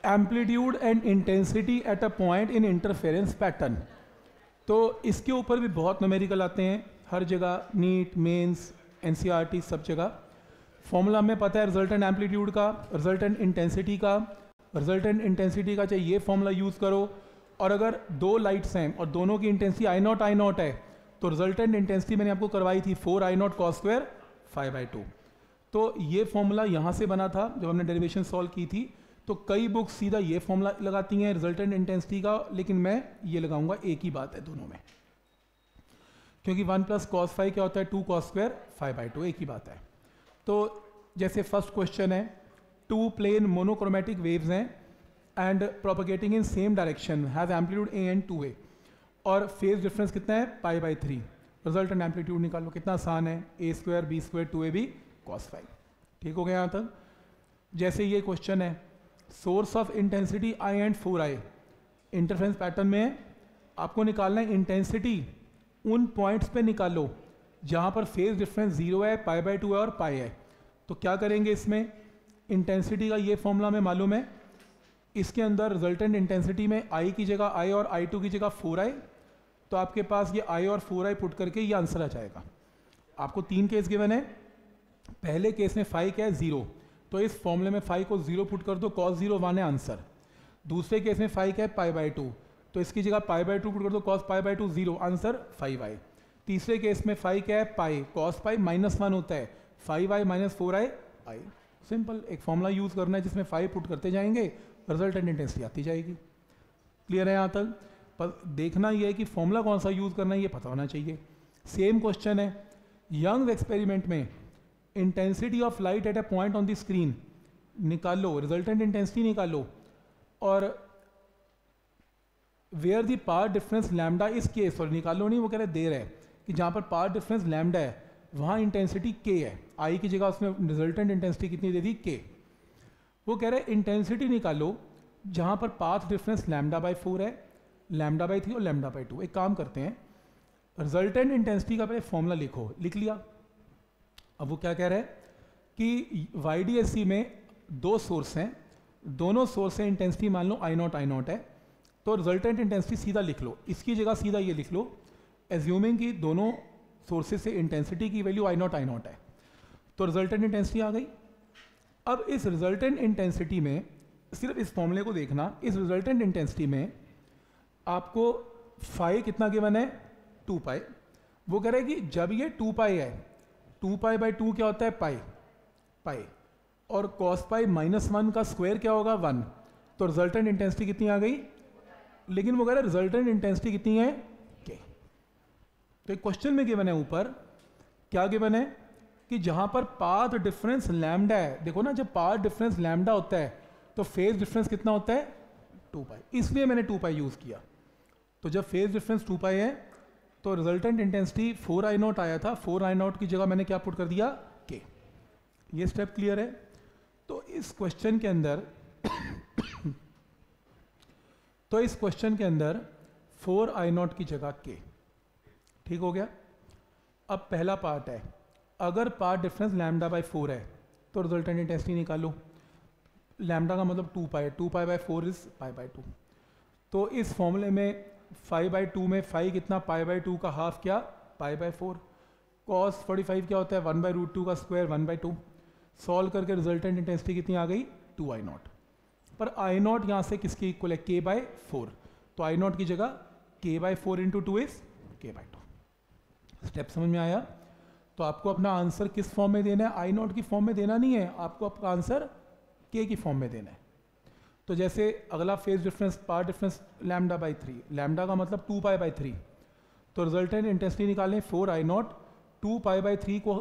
Amplitude and intensity at a point in interference pattern. तो इसके ऊपर भी बहुत न्यूमेरिकल आते हैं हर जगह, नीट, मेंस, एनसीईआरटी, सब जगह। फॉर्मूला हमें पता है रिजल्टेंट एम्पलीट्यूड का, रिजल्टेंट इंटेंसिटी का। रिजल्टेंट इंटेंसिटी का चाहे ये फॉर्मूला यूज़ करो, और अगर दो लाइट्स हैं और दोनों की इंटेंसिटी आई नॉट है, तो रिजल्टेंट इंटेंसिटी मैंने आपको करवाई थी 4I0 cos स्क्वायर 5/2। तो ये फॉर्मूला यहाँ से बना था जब हमने डेरिवेशन सॉल्व की थी। तो कई बुक्स सीधा ये फॉर्मूला लगाती हैं रिजल्टेंट इंटेंसिटी का, लेकिन मैं ये लगाऊंगा, एक ही बात है दोनों में, क्योंकि 1 + cos 5 क्या होता है 2 cos स्क्वायर 5/2, एक ही बात है। तो जैसे फर्स्ट क्वेश्चन है, टू प्लेन मोनोक्रोमेटिक वेव्स हैं and propagating in same direction, have amplitude A and 2A, और फेज डिफरेंस कितना है π/3। रिजल्टेंट एम्पलीट्यूड निकालो, कितना आसान है, A² B² 2AB cos 5। ठीक हो गया यहाँ तक। जैसे ये क्वेश्चन है, source of intensity I and 4I interference pattern में है, आपको निकालना है इंटेंसिटी उन पॉइंट्स पे निकालो जहाँ पर फेज डिफरेंस 0 है, π/2 है और पाई है। तो क्या करेंगे, इसमें इंटेंसिटी का ये फॉर्मूला हमें मालूम है, इसके अंदर रिजल्टेंट इंटेंसिटी में I की जगह I और I2 की जगह 4I, तो आपके पास ये I और 4I पुट करके ये आंसर आ जाएगा। आपको 3 केस गिवन है, पहले केस में फाई क्या है 0, तो इस फॉर्मूले में फाई को 0 पुट कर दो, cos 0 1 है आंसर। दूसरे केस में फाई क्या है π/2, तो इसकी जगह π/2 पुट कर दो, cos π/2 0 आंसर 5I। तीसरे केस में फाई क्या है पाई, cos पाई -1 होता है, 5I - 4I I। सिंपल एक फॉर्मूला यूज करना है जिसमें 5 पुट करते जाएंगे, रिजल्टेंट इंटेंसिटी आती जाएगी। क्लियर है यहाँ तक। पर देखना ये है कि फॉर्मूला कौन सा यूज करना है ये पता होना चाहिए। सेम क्वेश्चन है, यंग एक्सपेरिमेंट में intensity of light at a point on the screen निकालो, रिजल्टेंट इंटेंसिटी निकालो, और where the power difference lambda इस केस, और निकालो नहीं, वो कह रहे दे रहे हैं कि जहाँ पर पावर डिफरेंस लैम्डा है वहाँ इंटेंसिटी k है, I की जगह उसने रिजल्टेंट इंटेंसिटी कितनी दे दी k। वो कह रहे हैं इंटेंसिटी निकालो जहाँ पर पाथ डिफरेंस λ/4 है, λ/3 और λ/2। एक काम करते हैं, रिजल्टेंट इंटेंसिटी का पहले फॉर्मूला लिखो, लिख लिया। अब वो क्या कह रहे हैं कि YDSC में 2 सोर्स हैं, दोनों सोर्स से इंटेंसिटी मान लो I0 है, तो रिजल्टेंट इंटेंसिटी सीधा लिख लो, इसकी जगह सीधा ये लिख लो, एज्यूमिंग कि दोनों सोर्सेज से इंटेंसिटी की वैल्यू I0 है, तो रिजल्टेंट इंटेंसिटी आ गई। अब इस रिजल्टेंट इंटेंसिटी में सिर्फ इस फॉर्मूले को देखना, इस रिजल्टेंट इंटेंसिटी में आपको फाई कितना गिवन है 2π। वो कह रहे हैं कि जब ये 2π है, 2π/2 क्या होता है पाई, और cos पाई -1 का स्क्वायर क्या होगा 1, तो रिजल्टेंट इंटेंसिटी कितनी आ गई। लेकिन वो कह रहे हैं रिजल्टेंट इंटेंसिटी कितनी है k। तो एक क्वेश्चन में गिवन है, ऊपर क्या गिवन है कि जहां पर पाथ डिफरेंस लैम्डा है, देखो ना जब पाथ डिफरेंस लैम्डा होता है तो फेज डिफरेंस कितना होता है 2π, इसलिए मैंने 2π यूज किया। तो जब फेज डिफरेंस 2π है तो रिजल्टेंट इंटेंसिटी 4I0 आया था, 4I0 की जगह मैंने क्या पुट कर दिया k। ये स्टेप क्लियर है। तो इस क्वेश्चन के अंदर तो इस क्वेश्चन के अंदर 4I0 की जगह k। ठीक हो गया। अब पहला पार्ट है, अगर पाथ डिफरेंस λ/4 है तो रिजल्टेंट इंटेंसिटी निकालो। लैम्डा का मतलब 2π, 2π/4 इज π/2। तो इस फॉर्मूले में 5/2 में 5 कितना π/2 का हाफ क्या π/4, cos 45 क्या होता है 1/√2 का स्क्वायर 1/2। सॉल्व करके रिजल्टेंट इंटेंसिटी कितनी आ गई 2I0, पर I0 यहाँ से किसके इक्वल है k/4, तो I0 की जगह k/4 × 2 इज k/2। स्टेप समझ में आया। तो आपको अपना आंसर किस फॉर्म में देना है, I0 की फॉर्म में देना नहीं है, आपको आपका आंसर k की फॉर्म में देना है। तो जैसे अगला phase difference path difference λ/3, lambda का मतलब 2π/3, तो रिजल्टेंट इंटेंसिटी निकालें 4I0, 2π/3 को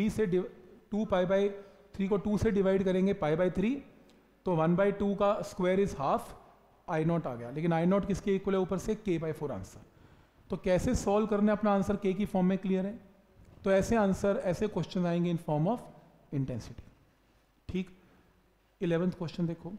2 से डिवाइड करेंगे π/3, तो 1/2 का स्क्वायर इज हाफ I0 आ गया, लेकिन I0 किसके इक्वल है ऊपर से k/4 आंसर। तो कैसे सॉल्व करना है अपना आंसर k की फॉर्म में, क्लियर है। तो ऐसे आंसर, ऐसे क्वेश्चन आएंगे इन फॉर्म ऑफ इंटेंसिटी। ठीक। 11th क्वेश्चन देखो,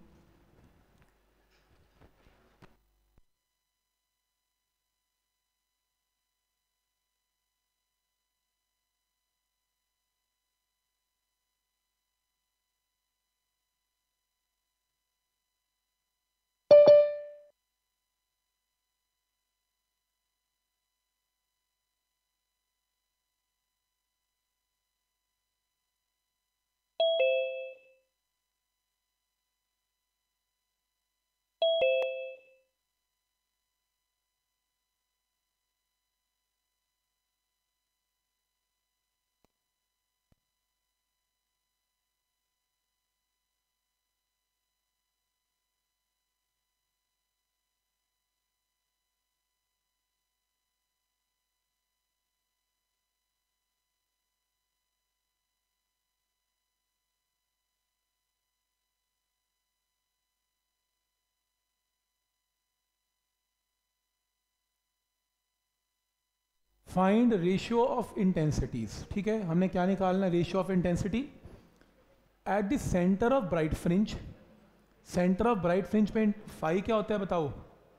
फाइंड रेशियो ऑफ इंटेंसिटीज। ठीक है, हमने क्या निकालना है? Ratio of intensity at the centre of bright fringe. Centre of bright fringe पे फाई क्या होता है बताओ?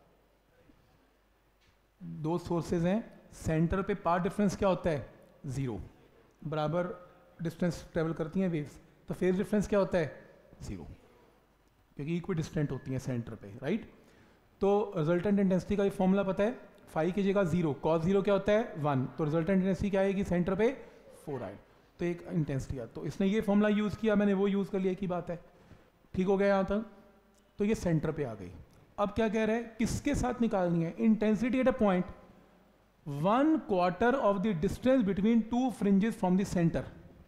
दो सोर्सेज हैं, सेंटर पे पाथ डिफरेंस क्या होता है? 0। बराबर डिस्टेंस ट्रेवल करती हैं वेव्स, तो फेज डिफरेंस क्या होता है? 0, क्योंकि इक्वी डिस्टेंट होती हैं सेंटर पे, राइट। तो रिजल्टेंट इंटेंसिटी का ये फॉर्मूला पता है, फाई की जगह 0, कॉस 0 क्या होता है? 1, तो रिजल्टेंट इंटेंसिटी क्या आएगी? सेंटर पे 4 आए, तो एक इंटेंसिटी आ, तो इसने ये फॉर्मूला यूज़ किया, मैंने वो यूज़ कर लिया, की बात है। ठीक हो गया यहाँ तक? तो ये सेंटर पे आ गई। अब क्या कह रहे हैं? किसके साथ निकालनी है? Intensity at a point 1/4 of the distance between 2 fringes from the centre.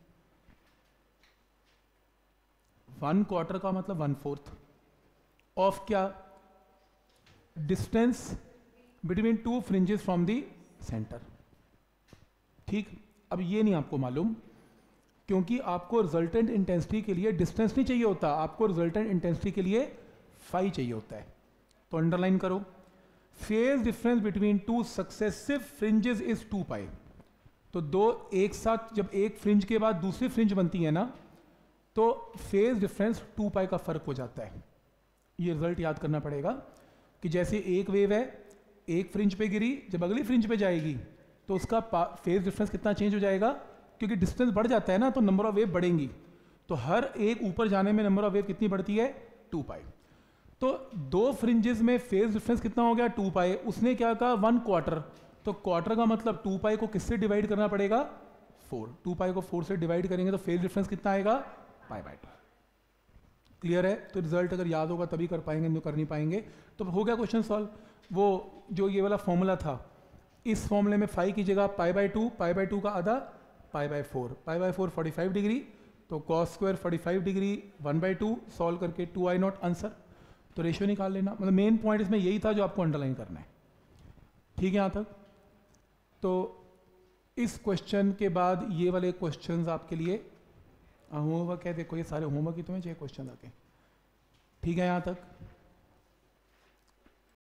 1/4 का मतलब 1/4 ऑफ क्या? Distance between 2 fringes from the centre. ठीक, अब ये नहीं आपको मालूम, क्योंकि आपको रिजल्टेंट इंटेंसिटी के लिए डिस्टेंस नहीं चाहिए होता, आपको रिजल्टेंट इंटेंसिटी के लिए फाई चाहिए होता है। तो अंडरलाइन करो, phase difference between 2 successive fringes is 2 pi. तो दो एक साथ जब एक फ्रिंज के बाद दूसरी फ्रिंज बनती है ना, तो फेज डिफरेंस 2 पाई का फर्क हो जाता है। ये रिजल्ट याद करना पड़ेगा कि जैसे एक वेव है, एक फ्रिंज पे गिरी, जब अगली फ्रिंज पे जाएगी तो उसका फेज डिफरेंस कितना चेंज हो जाएगा? क्योंकि डिस्टेंस बढ़ जाता है ना, तो नंबर ऑफ वेव बढ़ेंगी। तो हर एक ऊपर जाने में नंबर ऑफ वेव कितनी बढ़ती है? 2 पाई। तो दो फ्रिंजेस में फेज डिफरेंस कितना हो गया? 2 पाई। उसने क्या कहा? 1/4। तो क्वार्टर का मतलब 2 पाई को किससे डिवाइड करना पड़ेगा? 4। 2 पाई को 4 से डिवाइड करेंगे तो फेज डिफरेंस कितना आएगा? π/2। क्लियर है? तो रिजल्ट अगर याद होगा तभी कर पाएंगे, नहीं तो कर नहीं पाएंगे। तो हो गया क्वेश्चन सॉल्व। वो जो ये वाला फॉर्मूला था, इस फॉर्मूले में फाई की जगह π/2, π/2 का आधा π/4, π/4 45 डिग्री, तो cos स्क्वायर 45 डिग्री 1/2 सॉल्व करके 2i0 आंसर। तो रेशियो निकाल लेना, मतलब मेन पॉइंट इसमें यही था जो आपको अंडरलाइन करना है। ठीक है यहाँ तक? तो इस क्वेश्चन के बाद ये वाले क्वेश्चंस आपके लिए होमवर्क है। देखो ये सारे होमवर्क ही तुम्हें चाहिए क्वेश्चन आके। ठीक है यहाँ तक?